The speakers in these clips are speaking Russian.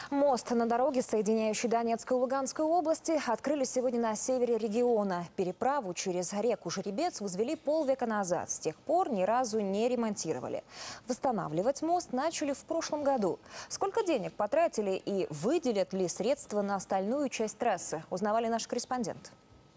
Мост на дороге, соединяющей Донецкую и Луганскую области, открыли сегодня на севере региона. Переправу через реку Жеребец возвели полвека назад. С тех пор ни разу не ремонтировали. Восстанавливать мост начали в прошлом году. Сколько денег потратили и выделят ли средства на остальную часть трассы, узнавали наши корреспонденты.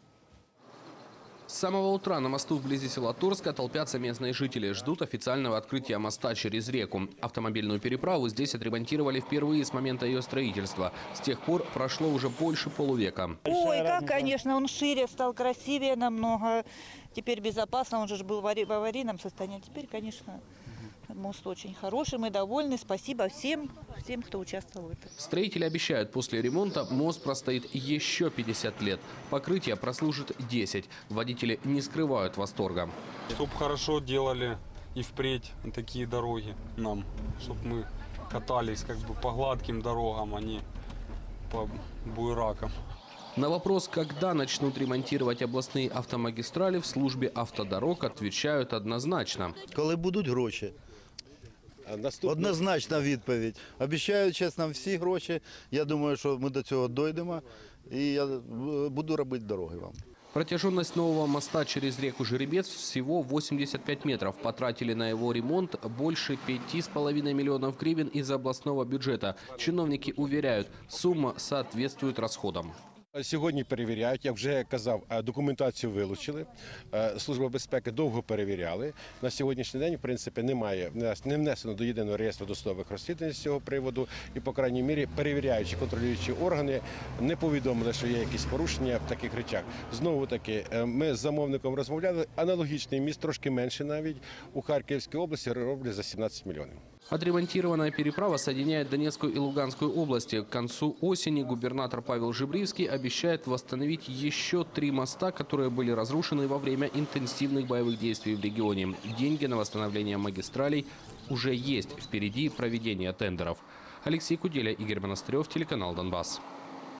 С самого утра на мосту вблизи села Торска толпятся местные жители. Ждут официального открытия моста через реку. Автомобильную переправу здесь отремонтировали впервые с момента ее строительства. С тех пор прошло уже больше полувека. Ой, как, конечно, он шире стал, красивее намного. Теперь безопасно, он же был в аварийном состоянии. Теперь, конечно, мост очень хороший, мы довольны. Спасибо всем, кто участвовал в этом. Строители обещают, после ремонта мост простоит еще 50 лет. Покрытие прослужит 10. Водители не скрывают восторга. Чтобы хорошо делали и впредь такие дороги нам, чтобы мы катались как бы по гладким дорогам, а не по буеракам. На вопрос, когда начнут ремонтировать областные автомагистрали, в службе автодорог отвечают однозначно. Коли будуть гроші. Однозначна відповідь. Обіцяють зараз нам всі гроші. Я думаю, що ми до цього дійдемо. І я буду робити дороги вам. Протяженность нового моста через реку Жеребец всего 85 метров. Потратили на его ремонт больше 5,5 миллионов гривен из областного бюджета. Чиновники уверяют, сумма соответствует расходам. Сьогодні перевіряють, як вже казав, документацію вилучили, Служба безпеки довго перевіряли. На сьогоднішній день, в принципі, не внесено до єдиного реєстру досудових розслідувань з цього приводу. І, по крайній мірі, перевіряючі, контролюючі органи не повідомили, що є якісь порушення в таких речах. Знову-таки, ми з замовником розмовляли, аналогічний міст, трошки менше навіть, у Харківській області роблять за 17 мільйонів. Отремонтированная переправа соединяет Донецкую и Луганскую области. К концу осени губернатор Павел Жебривский обещает восстановить еще 3 моста, которые были разрушены во время интенсивных боевых действий в регионе. Деньги на восстановление магистралей уже есть. Впереди проведение тендеров. Алексей Куделя, Игорь Монастырев, телеканал «Донбасс».